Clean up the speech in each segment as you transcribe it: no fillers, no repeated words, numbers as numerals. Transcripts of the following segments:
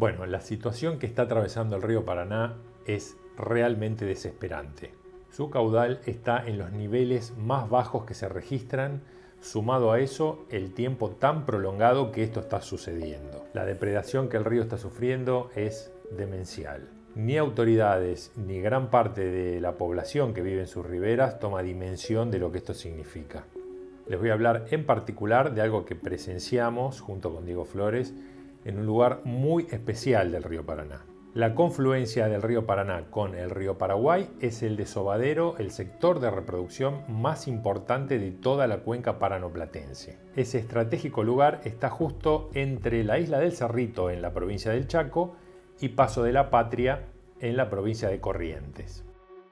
Bueno, la situación que está atravesando el río Paraná es realmente desesperante. Su caudal está en los niveles más bajos que se registran, sumado a eso el tiempo tan prolongado que esto está sucediendo. La depredación que el río está sufriendo es demencial. Ni autoridades ni gran parte de la población que vive en sus riberas toma dimensión de lo que esto significa. Les voy a hablar en particular de algo que presenciamos junto con Diego Flores en un lugar muy especial del río Paraná. La confluencia del río Paraná con el río Paraguay es el desovadero, el sector de reproducción más importante de toda la cuenca paranoplatense. Ese estratégico lugar está justo entre la isla del Cerrito en la provincia del Chaco y Paso de la Patria en la provincia de Corrientes.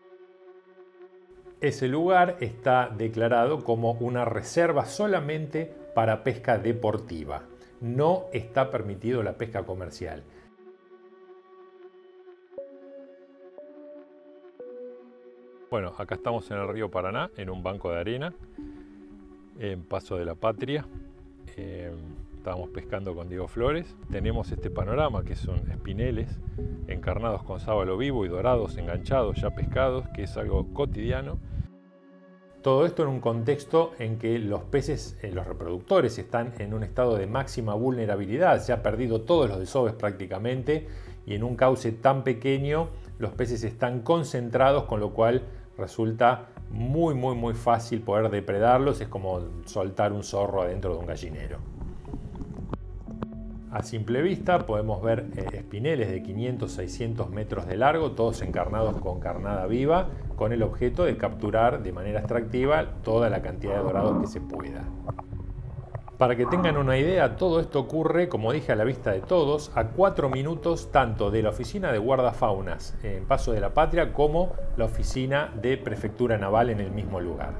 Ese lugar está declarado como una reserva solamente para pesca deportiva. No está permitido la pesca comercial. Bueno, acá estamos en el río Paraná, en un banco de arena, en Paso de la Patria. Estábamos pescando con Diego Flores. Tenemos este panorama que son espineles encarnados con sábalo vivo y dorados enganchados, ya pescados, que es algo cotidiano. Todo esto en un contexto en que los peces, los reproductores, están en un estado de máxima vulnerabilidad. Se ha perdido todos los desoves prácticamente y en un cauce tan pequeño los peces están concentrados, con lo cual resulta muy fácil poder depredarlos. Es como soltar un zorro adentro de un gallinero. A simple vista podemos ver espineles de 500-600 metros de largo, todos encarnados con carnada viva, con el objeto de capturar de manera extractiva toda la cantidad de dorados que se pueda. Para que tengan una idea, todo esto ocurre, como dije, a la vista de todos, a 4 minutos tanto de la oficina de guardafaunas en Paso de la Patria como la oficina de Prefectura Naval en el mismo lugar.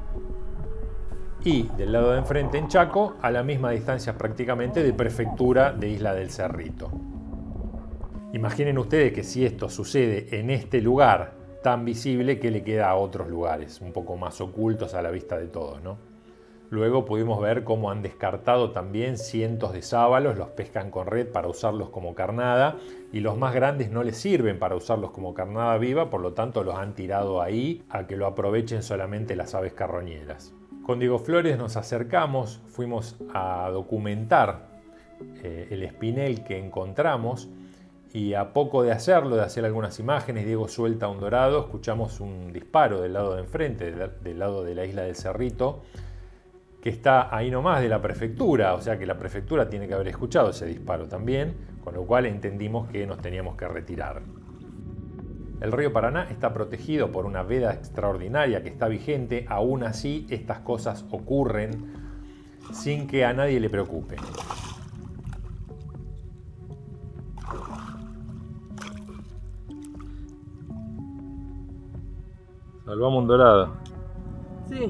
Y del lado de enfrente en Chaco, a la misma distancia prácticamente de Prefectura de Isla del Cerrito. Imaginen ustedes que si esto sucede en este lugar tan visible, ¿qué le queda a otros lugares un poco más ocultos a la vista de todos, ¿no? Luego pudimos ver cómo han descartado también cientos de sábalos, los pescan con red para usarlos como carnada y los más grandes no les sirven para usarlos como carnada viva, por lo tanto los han tirado ahí a que lo aprovechen solamente las aves carroñeras. Con Diego Flores nos acercamos, fuimos a documentar el espinel que encontramos y a poco de hacerlo, de hacer algunas imágenes, Diego suelta un dorado, escuchamos un disparo del lado de enfrente, del lado de la isla del Cerrito, que está ahí nomás de la prefectura, o sea que la prefectura tiene que haber escuchado ese disparo también, con lo cual entendimos que nos teníamos que retirar. El río Paraná está protegido por una veda extraordinaria que está vigente, aún así estas cosas ocurren sin que a nadie le preocupe. Salvamos un dorado. Sí.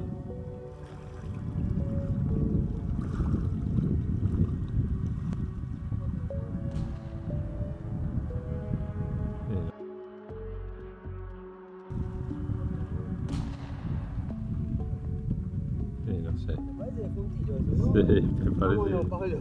No sé. Me parece que fue un tiro eso, ¿no? Sí, me parece. Bueno, Pablo.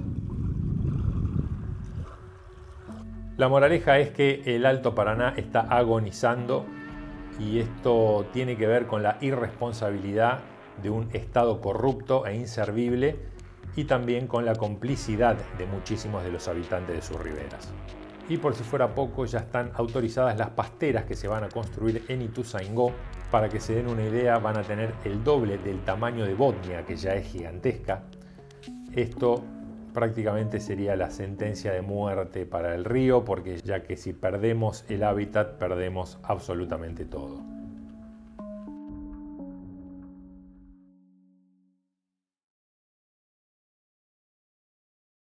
La moraleja es que el Alto Paraná está agonizando y esto tiene que ver con la irresponsabilidad de un Estado corrupto e inservible y también con la complicidad de muchísimos de los habitantes de sus riberas. Y por si fuera poco, ya están autorizadas las pasteras que se van a construir en Ituzaingó. Para que se den una idea, van a tener el doble del tamaño de Botnia, que ya es gigantesca. Esto prácticamente sería la sentencia de muerte para el río, porque ya que si perdemos el hábitat, perdemos absolutamente todo.